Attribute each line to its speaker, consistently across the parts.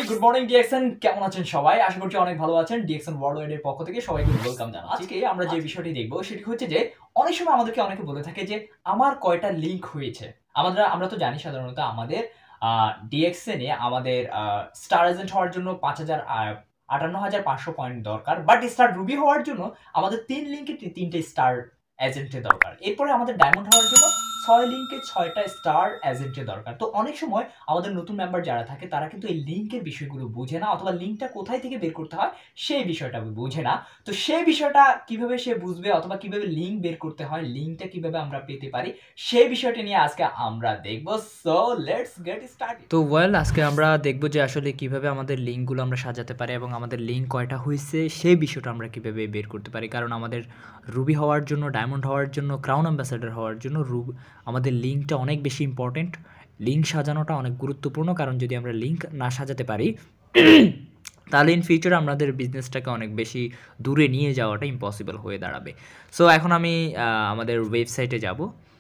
Speaker 1: Good morning DXN, কেমন আছেন সবাই? আশা করছি অনেক ভালো আছেন। ডিএক্সএন ওয়ার্ল্ড এর পক্ষ থেকে সবাইকে ওয়েলকাম জানাচ্ছি। আজকে আমরা যে বিষয়টি দেখব সেটি হচ্ছে যে অনেক সময় আমাদেরকে অনেকে বলে থাকে যে আমার কয়টা লিংক হয়েছে। আমরা তো জানি সাধারণত আমাদের ডিএক্সএন এ আমাদের স্টার এজেন্ট হওয়ার জন্য 58,500 পয়েন্ট দরকার, বাট স্টার রুবি হওয়ার জন্য আমাদের 3 লিংকে 3টে স্টার এজেন্টের দরকার। এরপরে আমাদের ডায়মন্ড হওয়ার জন্য 6 লিংকে 6টা স্টার এজেন্টের দরকার। তো অনেক সময় আমাদের নতুন মেম্বার যারা থাকে তারা কিন্তু এই লিংকের বিষয়গুলো বোঝে না, অথবা লিংকটা কোথায় থেকে বের করতে হয় সেই বিষয়টা বোঝে না। তো সেই বিষয়টা কিভাবে সে বুঝবে, অথবা কিভাবে লিংক বের করতে হয়, লিংকটা কিভাবে আমরা পেতে পারি, সেই বিষয়টা নিয়ে আজকে আমরা দেখব। So let's get started.
Speaker 2: তো আজকে আমরা দেখব যে আসলে কিভাবে আমাদের লিঙ্কগুলো আমরা সাজাতে পারি এবং আমাদের লিঙ্ক কয়টা হয়েছে সেই বিষয়টা আমরা কিভাবে বের করতে পারি। কারণ আমাদের রুবি হওয়ার জন্য, ডায়মন্ড হওয়ার জন্য, ক্রাউন অ্যাম্বাসেডর হওয়ার জন্য আমাদের লিঙ্কটা অনেক বেশি ইম্পর্টেন্ট। লিঙ্ক সাজানোটা অনেক গুরুত্বপূর্ণ, কারণ যদি আমরা লিঙ্ক না সাজাতে পারি তাহলে ইন ফিউচারে আমাদের বিজনেসটাকে অনেক বেশি দূরে নিয়ে যাওয়াটা ইম্পসিবল হয়ে দাঁড়াবে। সো এখন আমি আমাদের ওয়েবসাইটে যাব।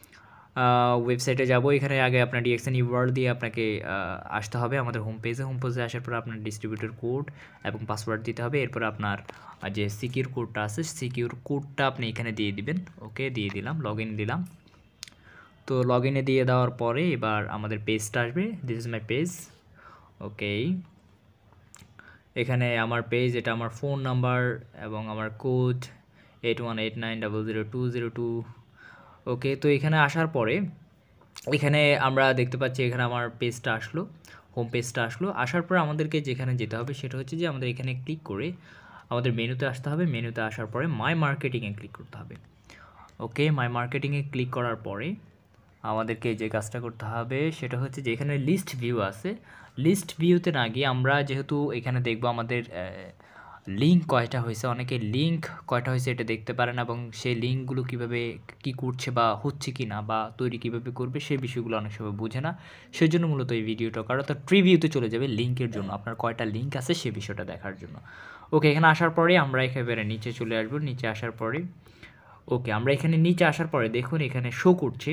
Speaker 2: এখানে আগে আপনার ডিএক্সএন ওয়ার্ল্ড দিয়ে আপনাকে আসতে হবে আমাদের হোম পেজে আসার পর আপনার ডিস্ট্রিবিউটর কোড এবং পাসওয়ার্ড দিতে হবে। এরপর আপনার যে সিকিউর কোডটা আছে, সিকিউর কোডটা আপনি এখানে দিয়ে দিবেন। ওকে, দিয়ে দিলাম, লগ ইন দিলাম। তো লগ ইনে দিয়ে দেওয়ার পরে এবার আমাদের পেজটা আসবে। This is my page. Okay, এখানে আমার পেজ, এটা আমার ফোন নাম্বার এবং আমার কোড 8189002002। ওকে, তো এখানে আসার পরে এখানে আমরা দেখতে পাচ্ছি এখানে আমার পেজটা আসলো, হোম পেজটা আসলো। আসার পর আমাদেরকে যেখানে যেতে হবে সেটা হচ্ছে যে আমাদের এখানে ক্লিক করে আমাদের মেনুতে আসতে হবে। মেনুতে আসার পরে মাই মার্কেটিংয়ে ক্লিক করতে হবে। ওকে, মাই মার্কেটিংয়ে ক্লিক করার পরে আমাদেরকে যে কাজটা করতে হবে সেটা হচ্ছে যে এখানে লিস্ট ভিউ আছে। লিস্ট ভিউতে না গিয়ে আমরা যেহেতু এখানে দেখব আমাদের লিঙ্ক কয়টা হয়েছে, অনেকে লিঙ্ক কয়টা হয়েছে এটা দেখতে পারে না, এবং সেই লিঙ্কগুলো কীভাবে কী করছে বা হচ্ছে কি না বা তৈরি কীভাবে করবে সেই বিষয়গুলো অনেক সময় বুঝে না। সেই জন্য মূলত এই ভিডিওটা করা। তো প্রিভিউতে চলে যাবে লিঙ্কের জন্য, আপনার কয়টা লিঙ্ক আছে সেই বিষয়টা দেখার জন্য। ওকে, এখানে আসার পরে আমরা একেবারে নিচে চলে আসবো। নিচে আসার পরে ওকে, আমরা এখানে নিচে আসার পরে দেখুন এখানে শো করছে,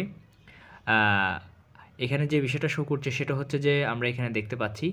Speaker 2: এখানে যে বিষয়টা শো করছে সেটা হচ্ছে যে আমরা এখানে দেখতে পাচ্ছি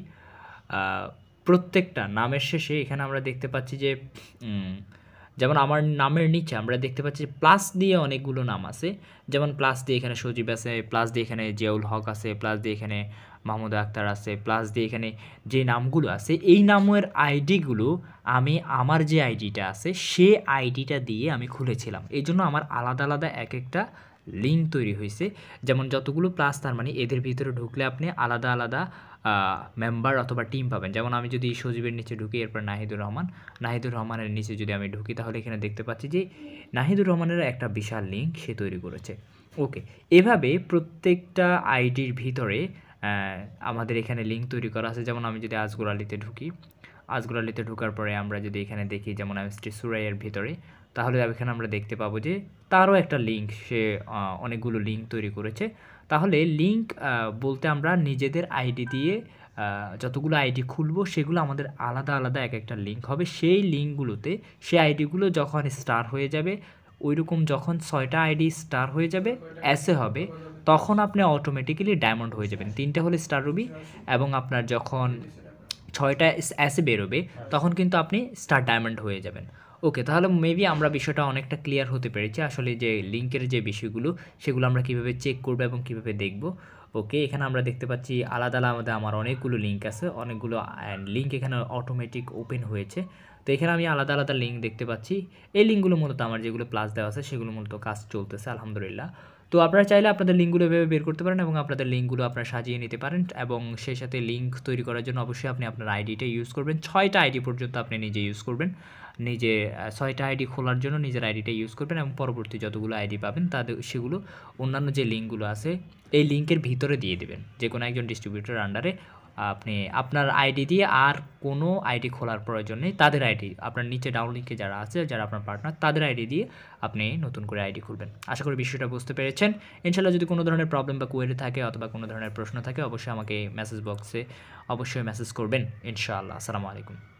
Speaker 2: প্রত্যেকটা নামের শেষে এখানে আমরা দেখতে পাচ্ছি যে যেমন আমার নামের নিচে আমরা দেখতে পাচ্ছি প্লাস দিয়ে অনেকগুলো নাম আছে। যেমন প্লাস দিয়ে এখানে সজীব আছে, প্লাস দিয়ে এখানে জিয়াউল হক আছে, প্লাস দিয়ে এখানে মাহমুদা আক্তার আছে, প্লাস দিয়ে এখানে যে নামগুলো আছে এই নামের আইডিগুলো আমি আমার যে আইডিটা আছে সে আইডিটা দিয়ে আমি খুলেছিলাম। এই জন্য আমার আলাদা আলাদা এক একটা লিঙ্ক তৈরি হয়েছে। যেমন যতগুলো প্লাস, তার মানে এদের ভিতরে ঢুকলে আপনি আলাদা আলাদা মেম্বার অথবা টিম পাবেন। যেমন আমি যদি সজীবের নিচে ঢুকি, এরপর নাহিদুর রহমানের নিচে যদি আমি ঢুকি, তাহলে এখানে দেখতে পাচ্ছি যে নাহিদুর রহমানের একটা বিশাল লিঙ্ক সে তৈরি করেছে। ওকে, এভাবে প্রত্যেকটা আইডির ভিতরে আমাদের এখানে লিঙ্ক তৈরি করা আছে। যেমন আমি যদি আজগর আলীতে ঢোকার পরে আমরা যদি এখানে দেখি, যেমন এমএসটি সুরাইয়ের ভিতরে, তাহলে এখানে আমরা দেখতে পাবো যে তারও একটা লিঙ্ক, সে অনেকগুলো লিঙ্ক তৈরি করেছে। তাহলে লিঙ্ক বলতে আমরা নিজেদের আইডি দিয়ে যতগুলো আইডি খুলবো সেগুলো আমাদের আলাদা আলাদা এক একটা লিঙ্ক হবে। সেই লিঙ্কগুলোতে সেই আইডিগুলো যখন স্টার হয়ে যাবে, ওইরকম যখন 6টা আইডি স্টার হয়ে যাবে, এসে হবে, তখন আপনি অটোমেটিক্যালি ডায়মন্ড হয়ে যাবেন। 3টে হলে স্টার রুবি, এবং আপনার যখন 6টা এসে বেরোবে তখন কিন্তু আপনি স্টার ডায়মন্ড হয়ে যাবেন। ওকে, তাহলে মেবি আমরা বিষয়টা অনেকটা ক্লিয়ার হতে পেরেছি। আসলে যে লিঙ্কের যে বিষয়গুলো সেগুলো আমরা কীভাবে চেক করবো এবং কীভাবে দেখব। ওকে, এখানে আমরা দেখতে পাচ্ছি আলাদা আলাদা আমার অনেকগুলো লিঙ্ক আছে, অনেকগুলো লিঙ্ক এখানে অটোমেটিক ওপেন হয়েছে। তো এখানে আমি আলাদা আলাদা লিঙ্ক দেখতে পাচ্ছি। এই লিঙ্কগুলো মূলত আমার যেগুলো প্লাস দেওয়া আছে সেগুলো মূলত কাজ চলতেছে আলহামদুলিল্লাহ। তো আপনারা চাইলে আপনাদের লিঙ্কগুলো এভাবে বের করতে পারেন এবং আপনাদের লিঙ্কগুলো আপনারা সাজিয়ে নিতে পারেন, এবং সেই সাথে লিঙ্ক তৈরি করার জন্য অবশ্যই আপনি আপনার আইডিটা ইউজ করবেন। 6টা আইডি পর্যন্ত আপনি নিজে ইউজ করবেন। নিজে 6টা আইডি খোলার জন্য নিজের আইডিটা ইউজ করবেন, এবং পরবর্তী যতগুলো আইডি পাবেন তাদের সেগুলো অন্যান্য যে লিঙ্কগুলো আছে এই লিঙ্কের ভিতরে দিয়ে দেবেন। যে কোনো একজন ডিস্ট্রিবিউটর আন্ডারে আপনি আপনার আইডি দিয়ে আর কোনো আইডি খোলার প্রয়োজন নেই। তাদের আইডি আপনার নিচে ডাউন লিঙ্কে যারা আছে, যারা আপনার পার্টনার, তাদের আইডি দিয়ে আপনি নতুন করে আইডি খুলবেন। আশা করি বিষয়টা বুঝতে পেরেছেন। ইনশাআল্লাহ যদি কোনো ধরনের প্রবলেম বা কোয়েরি থাকে অথবা কোনো ধরনের প্রশ্ন থাকে, অবশ্যই আমাকে মেসেজ বক্সে অবশ্যই মেসেজ করবেন ইনশাআল্লাহ। আসসালামু আলাইকুম।